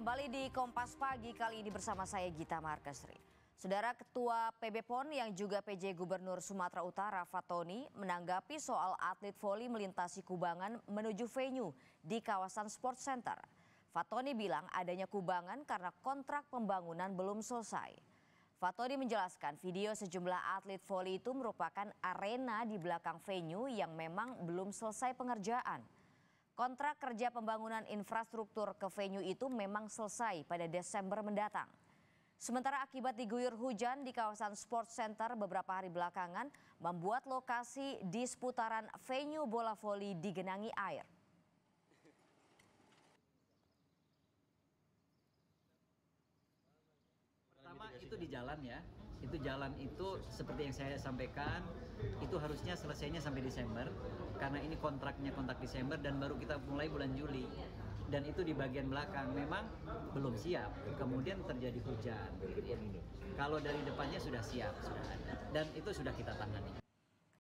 kembali di Kompas Pagi, kali ini bersama saya Gita Markesri. Saudara Ketua PB PON yang juga PJ Gubernur Sumatera Utara Fatoni menanggapi soal atlet voli melintasi kubangan menuju venue di kawasan Sport Center. Fatoni bilang adanya kubangan karena kontrak pembangunan belum selesai. Fatoni menjelaskan video sejumlah atlet voli itu merupakan arena di belakang venue yang memang belum selesai pengerjaan. Kontrak kerja pembangunan infrastruktur ke venue itu memang selesai pada Desember mendatang. Sementara akibat diguyur hujan di kawasan Sport Center beberapa hari belakangan membuat lokasi di seputaran venue bola voli digenangi air. Pertama itu di jalan ya, itu jalan itu seperti yang saya sampaikan itu harusnya selesainya sampai Desember karena ini kontrak Desember dan baru kita mulai bulan Juli dan itu di bagian belakang memang belum siap, kemudian terjadi hujan. Kalau dari depannya sudah siap, sudah ada dan itu sudah kita tangani.